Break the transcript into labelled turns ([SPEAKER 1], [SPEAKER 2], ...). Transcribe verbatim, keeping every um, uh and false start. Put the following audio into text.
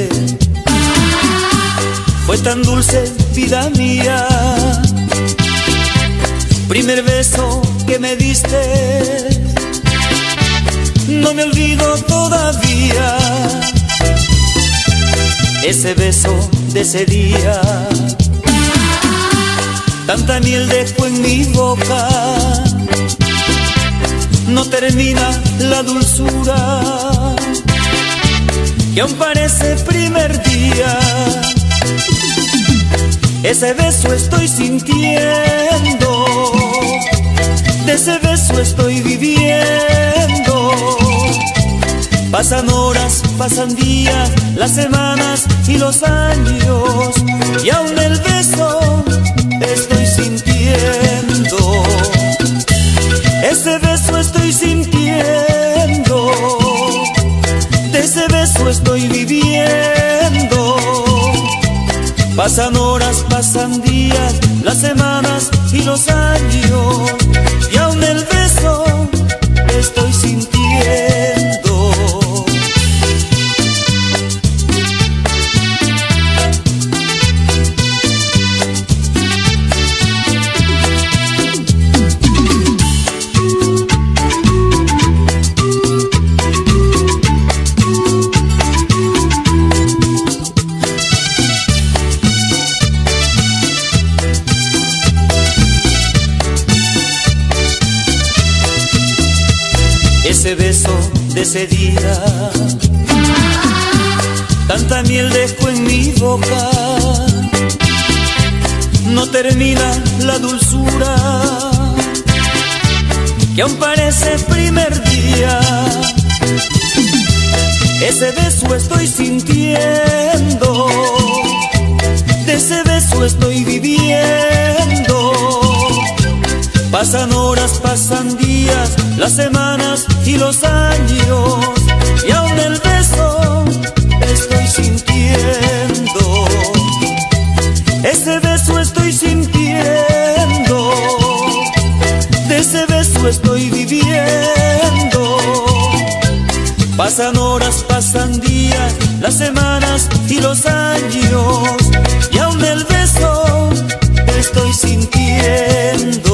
[SPEAKER 1] fue tan dulce, vida mía. Primer beso que me diste, no me olvido todavía. Ese beso de ese día, tanta miel dejó en mi boca. No termina la dulzura, que aún parece primer día. Ese beso estoy sintiendo, de ese beso estoy viviendo. Pasan horas, pasan días, las semanas y los años, y aún el beso estoy sintiendo. Ese beso estoy sintiendo, de ese beso estoy viviendo. Pasan horas, pasan días, las semanas y los años, y aún el beso estoy sintiendo. Ese beso de ese día, tanta miel dejó en mi boca. No termina la dulzura, que aún parece primer día. Ese beso estoy sintiendo, de ese beso estoy viviendo. Pasan horas, pasan días, las semanas y los años, y aún el beso estoy sintiendo. Ese beso estoy sintiendo, de ese beso estoy viviendo. Pasan horas, pasan días, las semanas y los años, y aún el beso estoy sintiendo.